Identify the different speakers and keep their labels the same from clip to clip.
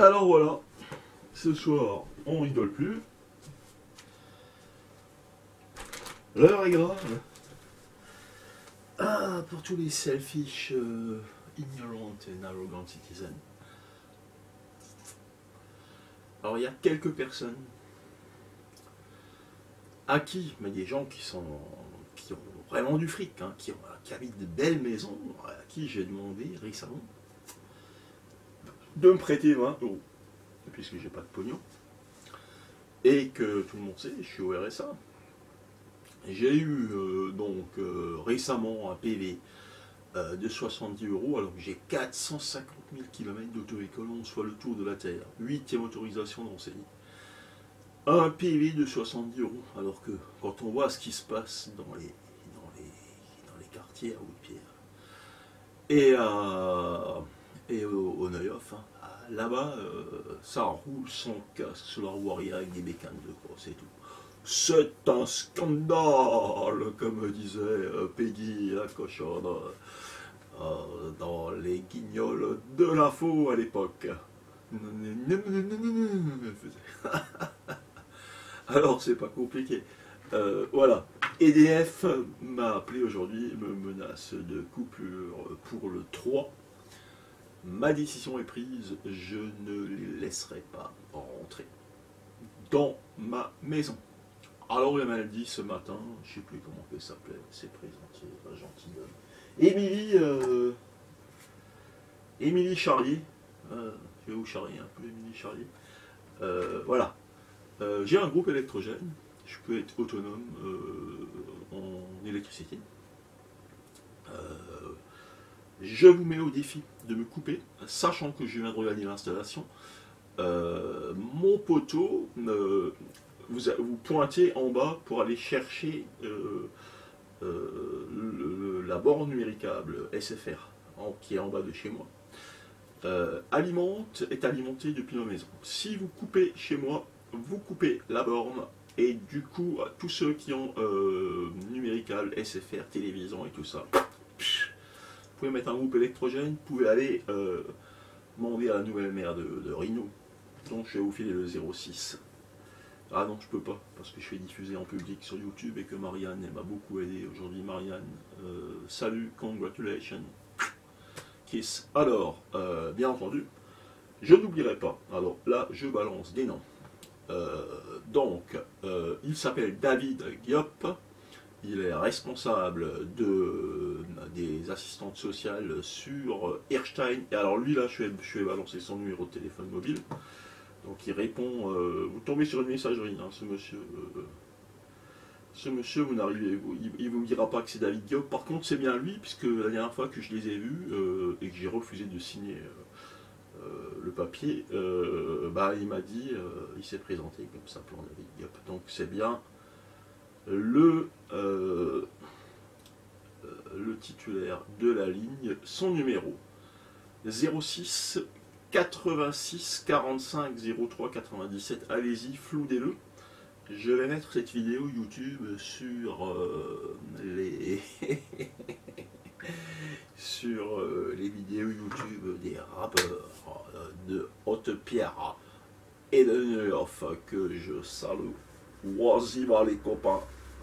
Speaker 1: Alors voilà, ce soir, on rigole plus. L'heure est grave. Ah, pour tous les selfish, ignorant and arrogant citizens. Alors il y a quelques personnes à qui, mais des gens qui ont vraiment du fric, hein, qui habitent de belles maisons, à qui j'ai demandé récemment de me prêter 20 euros, puisque j'ai pas de pognon, et que tout le monde sait, je suis au RSA. J'ai eu récemment un PV de 70 euros, alors que j'ai 450 000 km d'auto-école, soit le tour de la Terre, 8e autorisation d'enseigner. Un PV de 70 euros, alors que quand on voit ce qui se passe dans les quartiers à Haute-Pierre et au Neuhoff, hein, là-bas, ça roule sans casque sur la roue arrière avec des bécanes de quoi, c'est tout. C'est un scandale, comme disait Peggy la cochonne dans les guignols de l'info à l'époque. Alors c'est pas compliqué. Voilà. EDF m'a appelé aujourd'hui, me menace de coupure pour le 3. Ma décision est prise, je ne les laisserai pas rentrer dans ma maison. Alors elle m'a dit ce matin, je ne sais plus comment elle s'appelait, c'est présenté, la gentilhomme. Émilie Charlier, je vais vous charrier un peu, Émilie Charlier. Voilà, j'ai un groupe électrogène, je peux être autonome en électricité. Je vous mets au défi de me couper, sachant que je viens de regarder l'installation. Mon poteau, vous pointez en bas pour aller chercher la borne numéricable SFR qui est en bas de chez moi. Est alimenté depuis ma maison. Si vous coupez chez moi, vous coupez la borne et du coup, tous ceux qui ont numérical, SFR, télévision et tout ça, vous pouvez mettre un groupe électrogène, vous pouvez aller demander à la nouvelle maire de Rhino. Donc je vais vous filer le 06. Ah non, je peux pas, parce que je fais diffuser en public sur YouTube et que Marianne m'a beaucoup aidé aujourd'hui. Marianne, salut, congratulations, kiss. Alors, bien entendu, je n'oublierai pas. Alors là, je balance des noms. Il s'appelle David Giop. Il est responsable des assistantes sociales sur Erstein. Et alors lui, là, je vais balancer son numéro de téléphone mobile. Donc il répond, vous tombez sur une messagerie, hein, ce monsieur, vous n'arrivez, il ne vous dira pas que c'est David Giop. Par contre, c'est bien lui, puisque la dernière fois que je les ai vus et que j'ai refusé de signer le papier, il m'a dit, il s'est présenté comme ça pour David Giop. Donc c'est bien le titulaire de la ligne, son numéro 06 86 45 03 97. Allez-y, floudez-le. Je vais mettre cette vidéo YouTube sur les vidéos YouTube des rappeurs de Haute-Pierre et de Neuhoff que je salue. Vas-y, va les copains.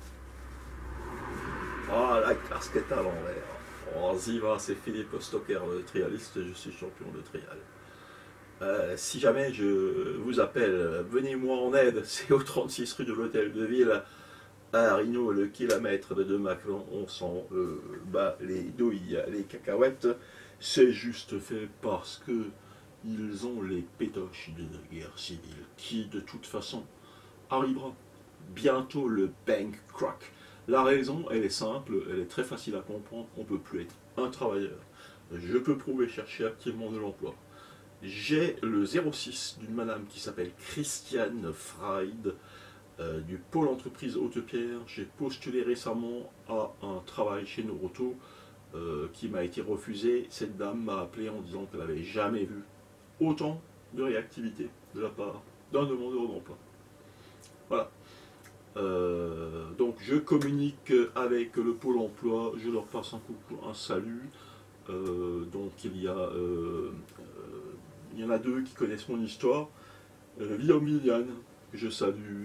Speaker 1: Ah, la casquette à l'envers. Vas-y, va, c'est Philippe Stocker, le trialiste, je suis champion de trial. Si jamais je vous appelle, venez-moi en aide, c'est au 36 rue de l'Hôtel de Ville, à Rhino, le kilomètre de Macron, on s'en bat les douilles, les cacahuètes. C'est juste fait parce que ils ont les pétoches d'une guerre civile qui, de toute façon, arrivera. Bientôt le bank crack. La raison, elle est simple, elle est très facile à comprendre, on ne peut plus être un travailleur. Je peux prouver chercher activement de l'emploi. J'ai le 06 d'une madame qui s'appelle Christiane Freid du pôle entreprise Haute-Pierre. J'ai postulé récemment à un travail chez Noroto qui m'a été refusé. Cette dame m'a appelé en disant qu'elle n'avait jamais vu autant de réactivité de la part d'un demandeur d'emploi. Voilà. Donc je communique avec le pôle emploi, je leur passe un coucou, un salut. Donc il y a il y en a deux qui connaissent mon histoire. Guillaume Villiane, que je salue,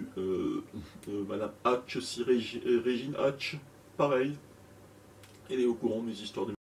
Speaker 1: Madame Hatch aussi, Régine Hatch, pareil. Elle est au courant de mes histoires de